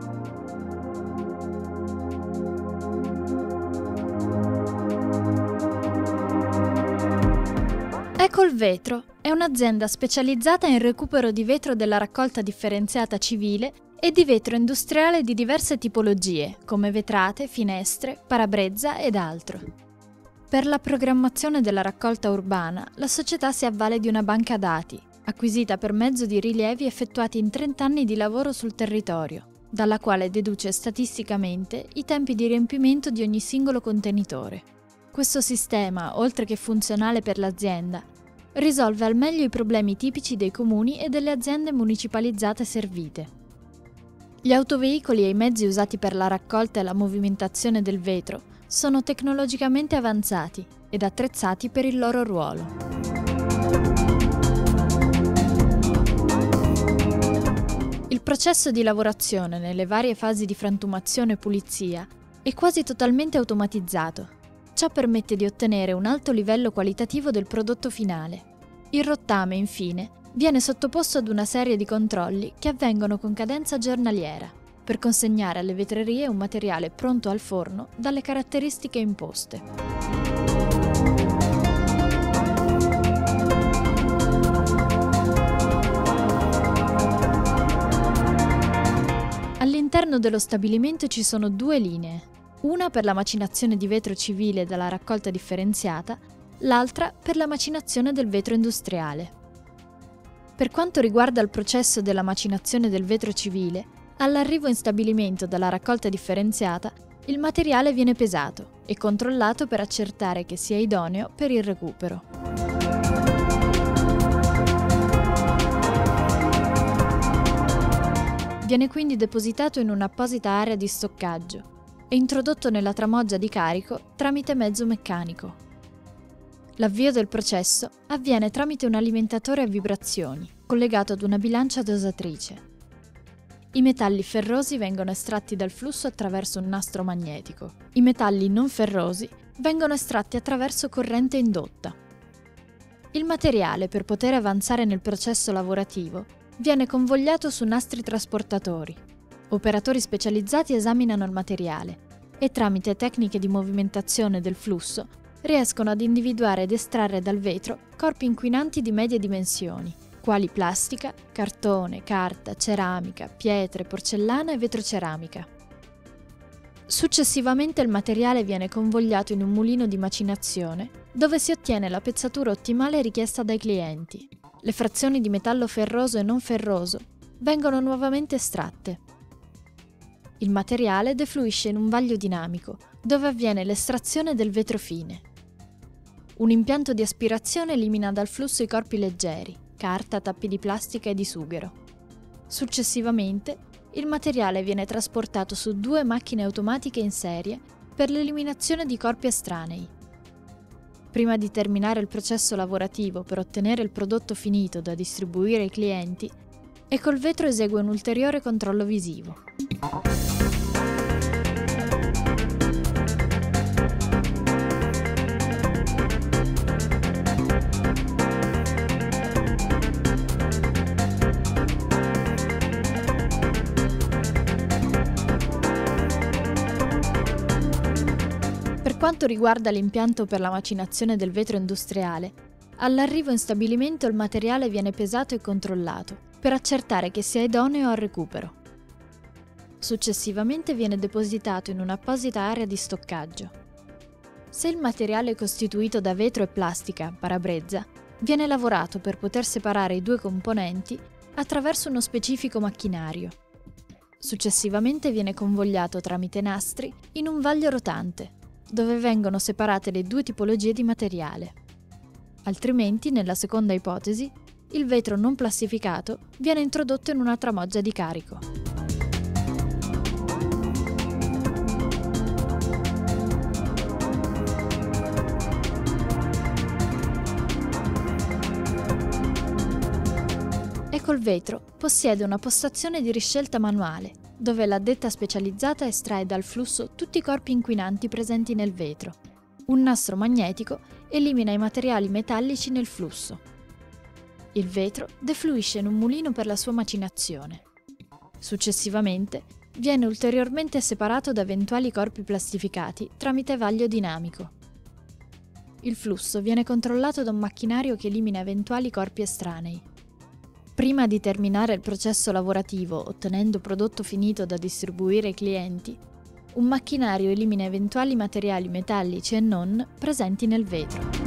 Ecolvetro è un'azienda specializzata in recupero di vetro della raccolta differenziata civile e di vetro industriale di diverse tipologie, come vetrate, finestre, parabrezza ed altro. Per la programmazione della raccolta urbana, la società si avvale di una banca dati, acquisita per mezzo di rilievi effettuati in 30 anni di lavoro sul territorio, dalla quale deduce statisticamente i tempi di riempimento di ogni singolo contenitore. Questo sistema, oltre che funzionale per l'azienda, risolve al meglio i problemi tipici dei comuni e delle aziende municipalizzate servite. Gli autoveicoli e i mezzi usati per la raccolta e la movimentazione del vetro sono tecnologicamente avanzati ed attrezzati per il loro ruolo. Il processo di lavorazione nelle varie fasi di frantumazione e pulizia è quasi totalmente automatizzato. Ciò permette di ottenere un alto livello qualitativo del prodotto finale. Il rottame, infine, viene sottoposto ad una serie di controlli che avvengono con cadenza giornaliera, per consegnare alle vetrerie un materiale pronto al forno dalle caratteristiche imposte. All'interno dello stabilimento ci sono 2 linee. Una per la macinazione di vetro civile dalla raccolta differenziata, l'altra per la macinazione del vetro industriale. Per quanto riguarda il processo della macinazione del vetro civile, all'arrivo in stabilimento dalla raccolta differenziata, il materiale viene pesato e controllato per accertare che sia idoneo per il recupero. Viene quindi depositato in un'apposita area di stoccaggio e introdotto nella tramoggia di carico tramite mezzo meccanico. L'avvio del processo avviene tramite un alimentatore a vibrazioni, collegato ad una bilancia dosatrice. I metalli ferrosi vengono estratti dal flusso attraverso un nastro magnetico. I metalli non ferrosi vengono estratti attraverso corrente indotta. Il materiale, per poter avanzare nel processo lavorativo, viene convogliato su nastri trasportatori. Operatori specializzati esaminano il materiale e tramite tecniche di movimentazione del flusso riescono ad individuare ed estrarre dal vetro corpi inquinanti di medie dimensioni, quali plastica, cartone, carta, ceramica, pietre, porcellana e vetroceramica. Successivamente il materiale viene convogliato in un mulino di macinazione, dove si ottiene la pezzatura ottimale richiesta dai clienti. Le frazioni di metallo ferroso e non ferroso vengono nuovamente estratte. Il materiale defluisce in un vaglio dinamico, dove avviene l'estrazione del vetro fine. Un impianto di aspirazione elimina dal flusso i corpi leggeri, carta, tappi di plastica e di sughero. Successivamente, il materiale viene trasportato su 2 macchine automatiche in serie per l'eliminazione di corpi estranei. Prima di terminare il processo lavorativo per ottenere il prodotto finito da distribuire ai clienti, Ecolvetro esegue un ulteriore controllo visivo. Per quanto riguarda l'impianto per la macinazione del vetro industriale, all'arrivo in stabilimento il materiale viene pesato e controllato per accertare che sia idoneo al recupero. Successivamente viene depositato in un'apposita area di stoccaggio. Se il materiale è costituito da vetro e plastica, parabrezza, viene lavorato per poter separare i 2 componenti attraverso uno specifico macchinario. Successivamente viene convogliato tramite nastri in un vaglio rotante, dove vengono separate le 2 tipologie di materiale. Altrimenti, nella seconda ipotesi, il vetro non plastificato viene introdotto in una tramoggia di carico. Ecolvetro possiede una postazione di riscelta manuale, dove l'addetta specializzata estrae dal flusso tutti i corpi inquinanti presenti nel vetro. Un nastro magnetico elimina i materiali metallici nel flusso. Il vetro defluisce in un mulino per la sua macinazione. Successivamente viene ulteriormente separato da eventuali corpi plastificati tramite vaglio dinamico. Il flusso viene controllato da un macchinario che elimina eventuali corpi estranei. Prima di terminare il processo lavorativo, ottenendo prodotto finito da distribuire ai clienti, un macchinario elimina eventuali materiali metallici e non presenti nel vetro.